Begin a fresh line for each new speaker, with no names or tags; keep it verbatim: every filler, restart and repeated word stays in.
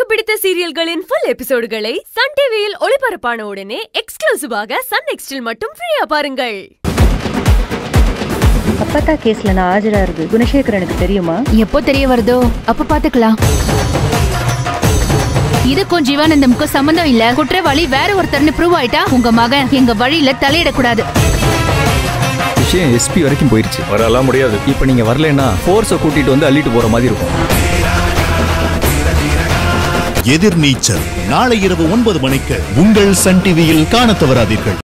பிடித்த சீரியல்களின் full எபிசோடுகளை Sun டிவியில் ஒளிபரப்பான உடனே எக்ஸ்க்ளூசிவாக சன் நெக்ஸ்டில் மட்டும் ஃப்ரீயா பாருங்கள்.
அப்பத்தா கேஸ்ல நான் ஆஜராகிறது குணசேகரனுக்கு தெரியுமா?
எப்போ தெரிய வருதோ அப்ப பாத்துக்கலாம். இதுக்கும் ஜீவானந்தம்க்கும் சம்பந்தம் இல்ல. குற்றவாளி வேற ஒருத்தர்னு ப்ரூவ் ஆயிட்டா உங்க மகன் எங்க வழியில தலையிடக்கூடாது.
விஷயம் எஸ்பி வரைக்கும் போயிருச்சு. வரலாம் முடியாது. இப்ப நீங்க வரலன்னா போர்ஸை கூட்டிட்டு வந்து அள்ளிட்டு போற மாதிரி இருக்கும்.
எதிர்நீச்சல் நாளை இரவு ஒன்பது மணிக்கு உங்கள் சன் டிவியில் காண தவறாதீர்கள்.